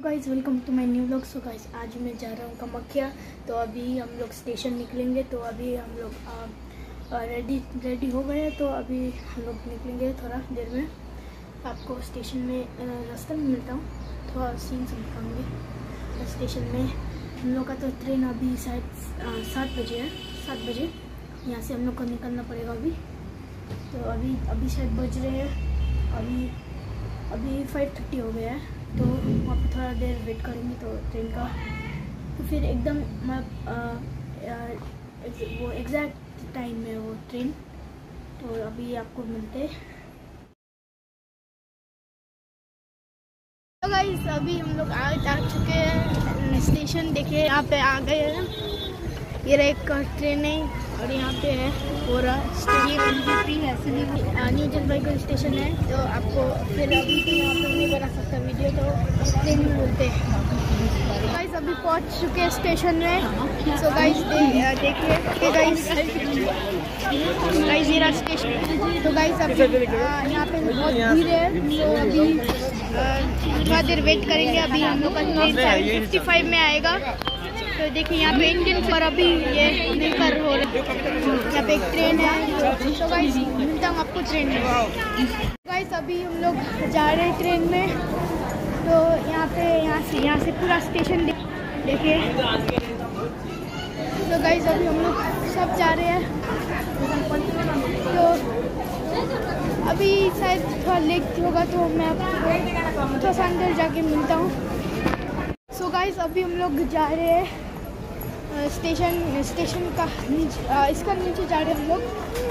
Guys welcome to my new vlog. So guys आज मैं जा रहा हूँ कामाख्या। तो अभी हम लोग स्टेशन निकलेंगे। तो अभी हम लोग रेडी हो गए हैं। तो अभी हम लोग निकलेंगे थोड़ा देर में। आपको स्टेशन में रास्ते में मिलता हूँ, थोड़ा सीन से दिखाऊंगी। स्टेशन में हम लोग का तो ट्रेन अभी शायद 7 बजे है। 7 बजे यहाँ से हम लोग को निकलना पड़ेगा अभी। तो अभी शायद बज रहे हैं अभी 5:30 हो गया है। तो वहाँ पर थोड़ा देर वेट करेंगे तो ट्रेन का। तो फिर एकदम वो एग्जैक्ट टाइम में वो ट्रेन। तो अभी आपको मिलते हैं। तो गाइस अभी हम लोग आ चुके हैं स्टेशन। देखिए यहाँ पे आ गए हैं। ये एक ट्रेन है और यहाँ पे है पूरा स्टेशन न्यू जलपाईगुड़ी स्टेशन है। तो आपको फिर अभी तो यहाँ पर नहीं बना सकता वीडियो, तो ट्रेन में बोलते हैं। गाइस अभी पहुँच चुके हैं स्टेशन में। सो गाइस देखिए गाइस ये रहा स्टेशन। तो गाइस अभी यहाँ पे बहुत भीड़ है। तो अभी थोड़ा देर वेट करेंगे। अभी हम लोग का ट्रेन 7:55 में आएगा। तो देखिए यहाँ पे इंडियन पर अभी ये मिलकर हो रहा है। यहाँ पे एक ट्रेन है। तो गाइस मिलता हूँ आपको ट्रेन में। गाइस अभी हम लोग जा रहे हैं ट्रेन में। तो यहाँ से पूरा स्टेशन देखिए। तो गाइस अभी हम लोग सब जा रहे हैं। तो अभी शायद थोड़ा लेट होगा तो मैं आपको थोड़ा सा अंदर जाके मिलता हूँ। सो गाइस अभी हम लोग जा रहे हैं स्टेशन का नीचे, इसका नीचे जा रहे हैं हम लोग।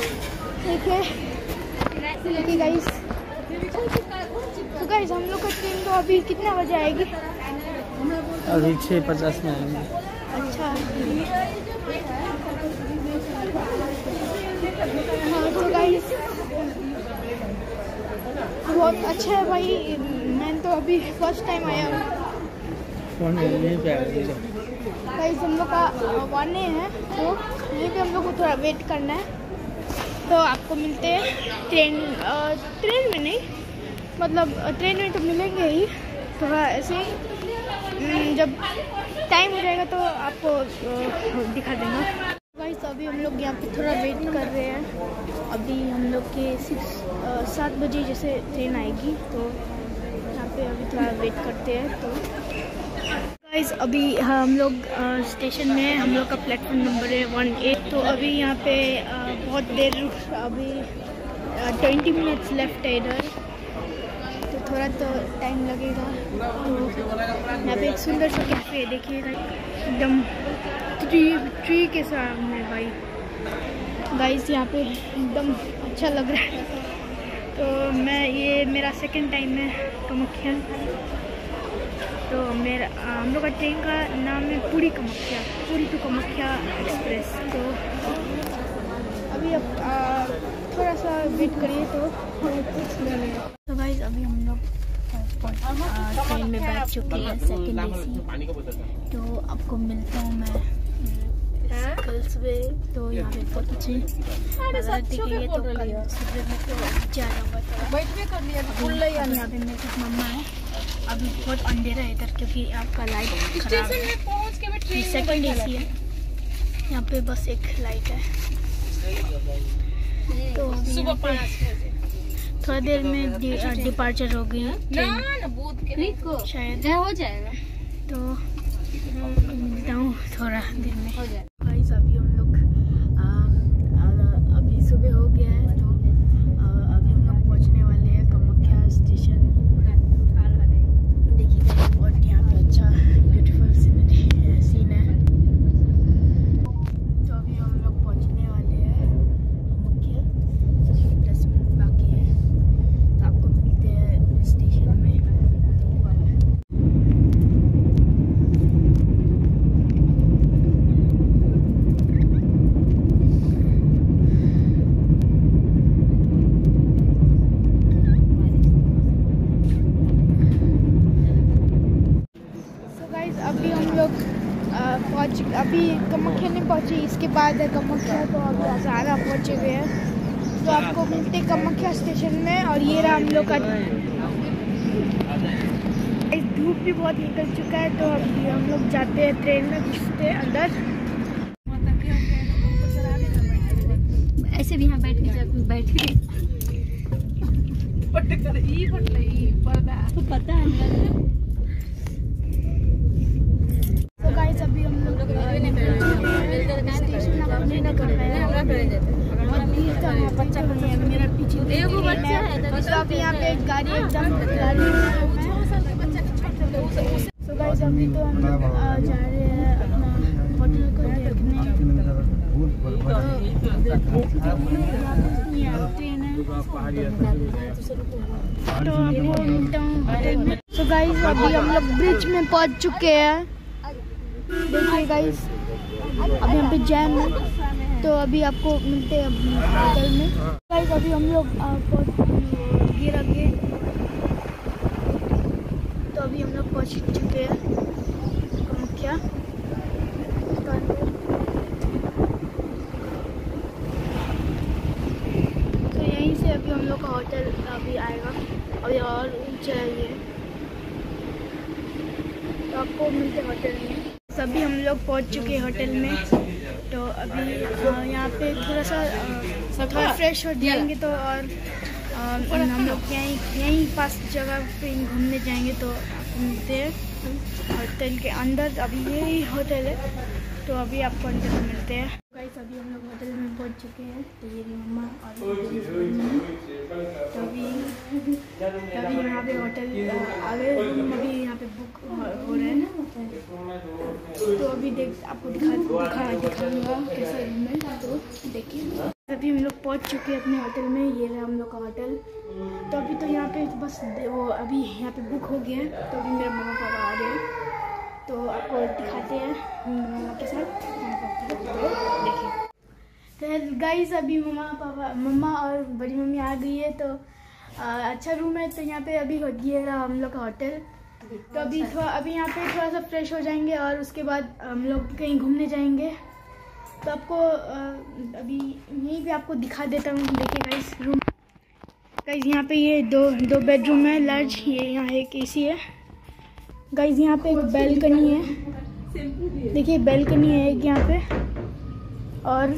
देखिए गाइस। तो गाइस हम लोग का ट्रेन तो अभी कितना बजे आएगी? अभी 6:50 में आएंगे। अच्छा हाँ। तो गाइस बहुत अच्छा है भाई। मैं तो अभी फर्स्ट टाइम आया हूँ। गाइस हम लोग का 1 है। तो यहीं पे हम लोग को थोड़ा वेट करना है। तो आपको मिलते हैं ट्रेन में नहीं, मतलब ट्रेन में तो मिलेंगे ही। थोड़ा ऐसे ही जब टाइम हो जाएगा तो आपको दिखा देंगे। गाइस अभी हम लोग यहाँ पे थोड़ा वेट कर रहे हैं। अभी हम लोग के 7 बजे जैसे ट्रेन आएगी। तो यहाँ पे अभी थोड़ा वेट करते हैं। तो गाइस अभी हम लोग स्टेशन में हैं। हम लोग का प्लेटफॉर्म नंबर है 18। तो अभी यहाँ पे बहुत देर अभी 20 मिनट्स लेफ्ट है इधर। तो थोड़ा तो टाइम लगेगा। तो यहाँ पे एक सुंदर सा कैफे है। देखिएगा एकदम ट्री के सामने भाई। गाइस यहाँ पे एकदम अच्छा लग रहा है। तो ये मेरा सेकंड टाइम है कामाख्या। तो हम लोग का ट्रेन का नाम है पुरी टू कामाख्या एक्सप्रेस। तो अभी अब थोड़ा सा वेट करिए। तो गाइस अभी हम लोग ट्रेन में बैठ चुके हैं सेकंड AC। तो आपको मिलता हूँ मैं गर्ल्स वे। तो यहाँ पे बहुत अच्छे दिखेंगे। तो कल सुबह में तो जा रहा हूँ। यहाँ पे मेरे कुछ मम्मा है। अभी बहुत अंधेरा है इधर क्योंकि आपका लाइट खराब है। सेकंड AC है। यहाँ पे बस एक लाइट है। तो सुबह थोड़ा देर में डिपार्चर हो गई ट्रेन शायद हो जाएगा। तो मिलता हूँ थोड़ा देर में। गाइस अभी हम लोग अभी सुबह हो गया है। तो अभी हम लोग पहुँचने वाले हैं कामाख्या स्टेशन। देखिएगा बहुत यहाँ पे अच्छा ब्यूटीफुल सीन है। तो अभी हम लोग पहुँचने वाले हैं कामाख्या। 10 मिनट बाकी है। तो आपको मिलते हैं स्टेशन में। अभी हम लोग अभी कामाख्या नहीं पहुँचे। इसके बाद है कामाख्या। तो अभी हजारा पहुँचे हुए हैं। तो आपको मिलते कामाख्या स्टेशन में। और ये रहा हम लोग का धूप भी बहुत निकल चुका है, तो अभी हम लोग जाते हैं ट्रेन में, घुसते हैं अंदर। ऐसे भी यहाँ बैठ के पता है। तो गाइस अभी हम लोग स्टेशन अपने न कर रहे हैं, बहुत भीड़ था, बच्चा मेरा पीछे तो अभी यहाँ पे एक गाड़ी एकदम तो गाइस अभी तो हम लोग जा रहे हैं अपना होटल को देखने। तो आपको मिलता हूँ होटल में। तो गाइस अभी हम लोग ब्रिज में पहुँच चुके हैं। देखिए गाइस अभी यहाँ पे जैम है, तो अभी आपको मिलते हैं होटल में। गाइस अभी हम लोग गिरा गेट, तो अभी हम लोग पहुँच चुके हैं क्या तो यहीं से अभी हम लोग का होटल अभी आएगा, अभी और ऊँचा है ये, तो आपको मिलते हैं होटल में। सभी हम लोग पहुंच चुके हैं होटल में, तो अभी यहाँ पे थोड़ा सा फ्रेश हो जाएंगे, तो और हम लोग यहीं पास जगह पे घूमने जाएंगे, तो आपको मिलते हैं होटल के अंदर। अभी यही होटल है, तो अभी आपको अंदर मिलते हैं। गाइस अभी हम लोग होटल में पहुंच चुके हैं, तो ये मम्मा और तो अभी यहाँ पे होटल आगे रूम अभी यहाँ पे बुक हो रहे हैं, तो अभी आपको दिखाऊंगा कैसा रूम है, तो देखिए। अभी हम लोग पहुँच चुके हैं अपने होटल में, ये है हम लोग का होटल। तो अभी तो यहाँ पे बस वो अभी यहाँ पे बुक हो गया है, तो अभी मेरे मम्मा पापा आ रहे हैं, तो आपको दिखाते हैं मम्मा के साथ। देखिए तो गाइस अभी मम्मा और बड़ी मम्मी आ गई है, तो अच्छा रूम है। तो यहाँ पे अभी ये रहा हम लोग का होटल। तो अभी यहाँ पे थोड़ा सा फ्रेश हो जाएंगे, और उसके बाद हम लोग कहीं घूमने जाएंगे। तो आपको अभी यहीं पे आपको दिखा देता हूँ। देखिए गाइस रूम, गाइस यहाँ पे ये दो बेडरूम है लार्ज, ये यहाँ एक एसी है। गाइस यहाँ पे एक बैल्कनी है, देखिए बैल्कनी है एक यहाँ पे, और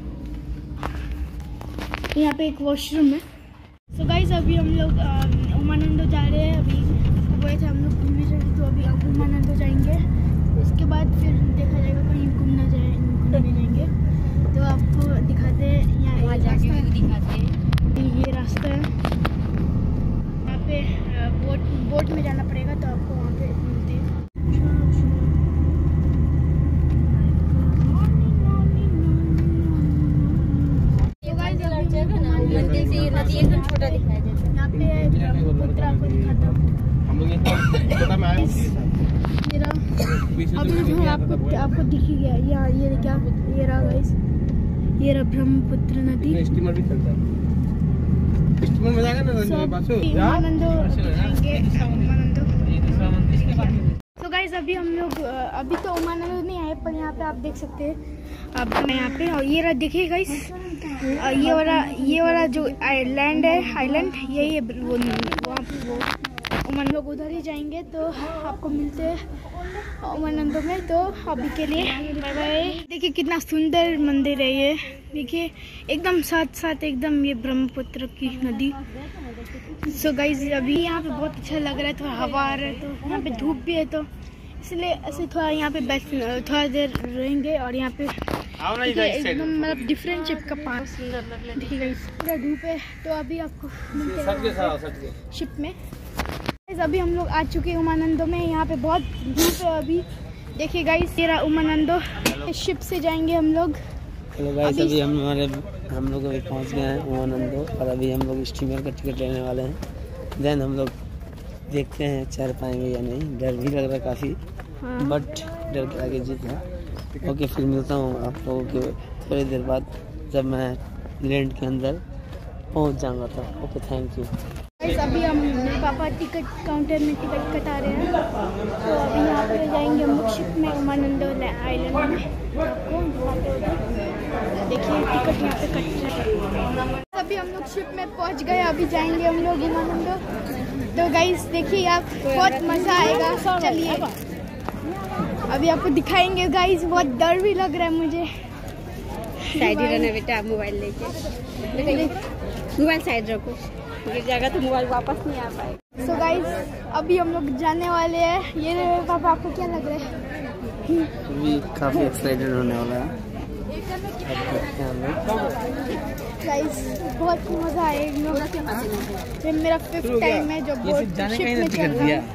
यहाँ पे एक वॉशरूम है। तो गाइस अभी हम लोग उमानंदो जा रहे हैं। अभी गए थे हम लोग घूमने जाएंगे, तो अभी उमानंदो जाएंगे, उसके बाद फिर देखा जाएगा कहीं घूमने जाएंगे। तो आपको दिखाते हैं, यहाँ दिखाते हैं, ये रास्ता है, वहाँ पे बोट में जाना पड़ेगा, तो आपको वहाँ पे मिलते हैं। नदी एकदम छोटा दिखाई देता है। यहाँ पे ब्रह्मपुत्र आपको दिखाता हूँ। अभी जो है आपको दिख ही गया, ये क्या, ये रहा गाइस, ये रहा ब्रह्मपुत्र नदी। स्टीमर भी चलता है, स्टीमर में जाएगा ना उमानंदो दिखाएंगे, उमानंदो। तो गाइस अभी हम लोग अभी तो उमानंदो नहीं आए, पर यहाँ पे आप देख सकते हैं अब यहाँ पे, और ये रहा देखिए गाइस, ये वाला जो आइलैंड यही है, वो उमानंदो उधर ही जाएंगे। तो आपको मिलते हैं उमानंदो में, तो अभी के लिए बाय बाय। देखिए कितना सुंदर मंदिर है ये, देखिए एकदम साथ एकदम ये ब्रह्मपुत्र की नदी। सो गाइस अभी यहाँ पे बहुत अच्छा लग रहा है, थोड़ा हवा आ रहा है, तो यहाँ पे धूप भी है, तो इसलिए ऐसे थोड़ा यहाँ पे थोड़ा देर रहेंगे। और यहाँ पे एकदम मतलब डिफरेंट शेप का पानी, सुंदर लग रहा है, ठीक है, पूरा धूप है। तो अभी आपको मिलते हैं शिप में। अभी हम लोग आ चुके हैं उमानंदो में, यहाँ पे बहुत धूप है अभी। देखिए गाइस ये रहा उमानंदो, शिप से जाएंगे हम लोग। हेलो गाइस अभी हम लोग अभी पहुँच गए हैं उमानंदो, और अभी हम लोग स्टीमर का टिकट लेने वाले हैं। देन हम लोग देखते हैं चढ़ पाएंगे या नहीं, डर भी लग रहा है काफ़ी, बट डर के आगे जीत है। ओके फिर मिलता हूँ आप लोगों के थोड़ी देर बाद, जब मैं लैंड के अंदर पहुँच जाऊँगा तो। Okay thank you. अभी हम पापा टिकट काउंटर में टिकट कटा रहे हैं, तो अभी यहाँ पे जाएंगे हम लोग शिप में उमानंदो आइलैंड में। आपको देखिए टिकट यहाँ पे कट रहा है। अभी हम लोग शिप में पहुंच गए, अभी जाएंगे हम लोग उमानंदो। तो गाइस देखिए आप, बहुत मज़ा आएगा। चलिए अभी आपको दिखाएंगे गाइस, बहुत डर भी लग रहा है मुझे। साइड ही रहना बेटा, मोबाइल लेके मोबाइल साइड रखो, गिर जाएगा तो मोबाइल वापस नहीं आ पाएगा। सो गाइस अभी हम लोग जाने वाले हैं। ये पापा आपको क्या लग रहा है? अभी काफ़ी एक्साइटेड होने वाला है। गाइस बहुत मज़ा आएगा। ये मेरा 5th टाइम है जो बोट शिप में चल रहा है।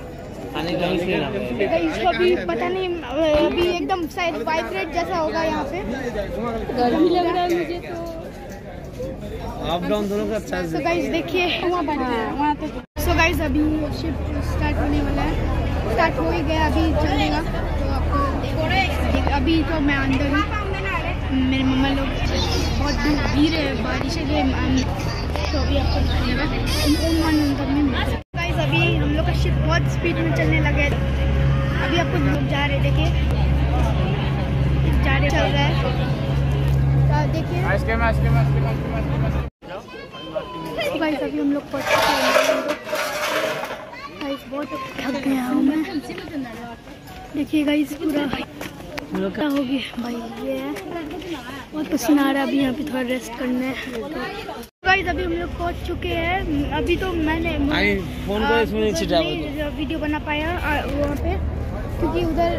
गाइस अभी पता नहीं, अभी एकदम शायद वाइब्रेट जैसा होगा यहाँ पे। गर्मी लग रहा है मुझे तो। अप डाउन दोनों का अच्छा। सो गाइस देखिए वहाँ तो। सो गाइस अभी शिप स्टार्ट होने वाला है, स्टार्ट हो ही गया, अभी चलेगा। तो आपको अभी तो मैं अंदर हूँ, मेरे मम्मा लोग बहुत भीड़ है, बारिश है, तो अभी आपको दिखाएगा अंदर में। गाइस अभी हम लोग का शिप बहुत स्पीड में चलने लगा है। अभी आपको लोग जा रहे, देखिए जा रहे, चल रहा है। तो देखिए गाइस अभी हम लोग पहुंच चुके हैं। गाइस बहुत थक गया हूँ मैं। देखिए गाइस पूरा क्या हो गया भाई, ये है बहुत पसीना आ रहा है। अभी यहाँ पे थोड़ा रेस्ट करना है। गाइस अभी हम लोग पहुँच चुके हैं। अभी तो मैंने वीडियो बना पाया वहाँ पे, क्योंकि उधर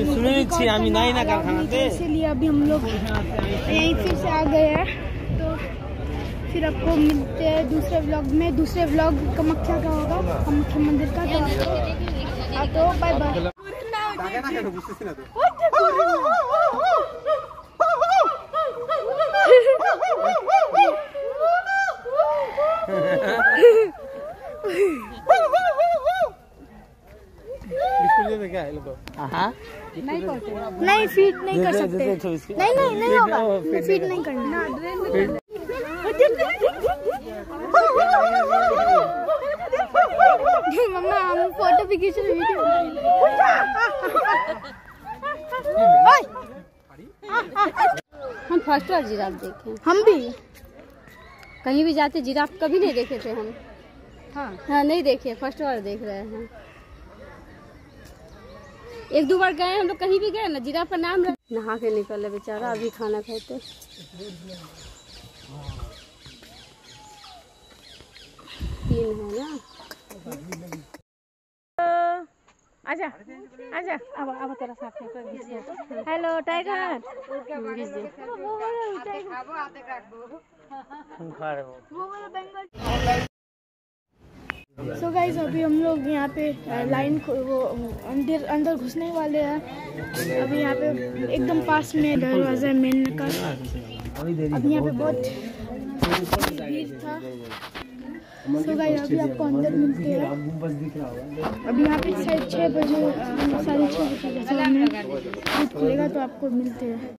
इसीलिए अभी हम लोग यहीं फिर से आ गए हैं। तो फिर आपको मिलते हैं दूसरे व्लॉग में। दूसरे व्लॉग कामाख्या का होगा, कामाख्या मंदिर का। तो बाय बाय। नहीं फीड नहीं कर सकते, नहीं होगा, फीड नहीं करना। मम्मा हम फोटो भी खींच रहे, वीडियो। हम फर्स्ट बार जिराफ देखे। हम भी कहीं भी जाते जिराफ कभी नहीं देखे थे हम। हाँ नहीं देखे, फर्स्ट बार देख रहे हैं। 1-2 बार गए हम लोग, कहीं भी गए ना जिराफ का नाम नहा के निकले बेचारा, अभी खाना खाते। तीन है ना। आजा आजा, अब तेरा साथ में हेलो टाइगर। सो गाइस अभी हम लोग यहाँ पे लाइन वो अंदर घुसने वाले हैं। अभी यहाँ पे एकदम पास में दरवाजा है मेन का। अभी यहाँ पे बहुत भीड़ था। सो गाइस अभी आपको अंदर मिलते हैं। अभी यहाँ पे 6 बजे 6:30 बजे खुलेगा, तो आपको मिलते हैं।